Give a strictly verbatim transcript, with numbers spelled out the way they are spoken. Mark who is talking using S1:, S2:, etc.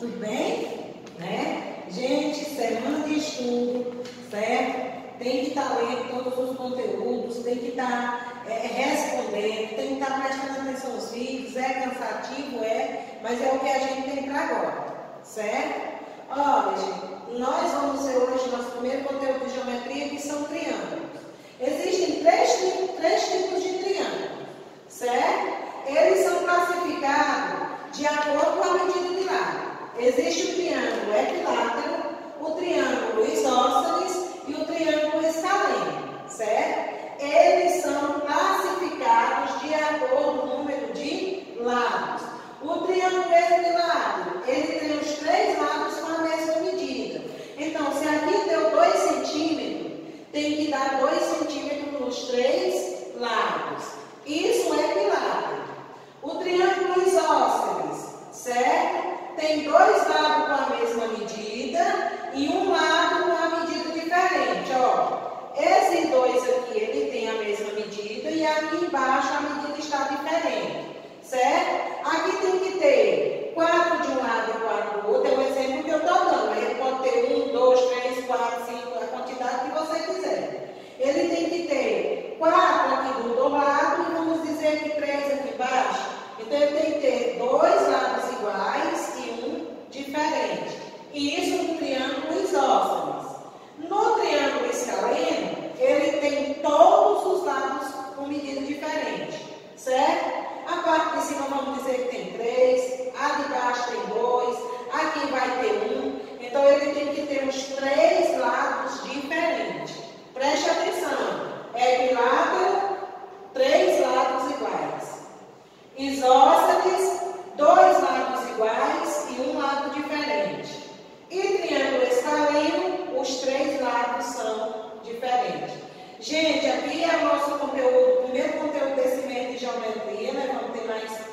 S1: Tudo bem? Né? Gente, semana de estudo, certo? Tem que estar lendo todos os conteúdos, tem que estar é, respondendo, tem que estar prestando atenção aos vídeos. É cansativo, é, mas é o que a gente tem para agora, certo? Olha, gente, nós vamos ver hoje nosso primeiro conteúdo de geometria, que são triângulos. Existem três, três tipos de triângulos, certo? Eles são classificados de acordo com a medida de lado. Existe o triângulo equilátero, o triângulo isósceles e o triângulo escaleno, certo? Eles são classificados de acordo com o número de lados. O triângulo equilátero, ele tem os três lados com a mesma medida. Então, se aqui deu dois centímetros, tem que dar dois centímetros nos três lados. Isso é equilátero. O triângulo isósceles, certo? Tem dois lados com a mesma medida e um lado com a medida diferente, ó. Esses dois aqui, ele tem a mesma medida e aqui embaixo a medida está diferente, certo? Aqui tem que ter quatro de um lado e quatro do outro, é o exemplo que eu estou dando. Ele pode ter um, dois, três, quatro, cinco, a quantidade que você quiser. Ele tem que ter quatro aqui do outro lado e vamos dizer que três aqui embaixo. Então, ele tem que ter dois lados iguais e um diferente. E isso no triângulo isósceles. No triângulo escaleno, ele tem todos os lados com medida diferente, certo? A parte de cima, vamos dizer que tem três, a de baixo tem dois, aqui vai ter um. Então, ele tem que ter os três lados diferentes. Preste atenção. Equilátero, três lados iguais. Isósceles, dois lados iguais e um lado diferente. E triângulo escaleno, os três lados são diferentes. Gente, aqui é o nosso conteúdo, o primeiro conteúdo desse mês de geometria, né? Vamos ter mais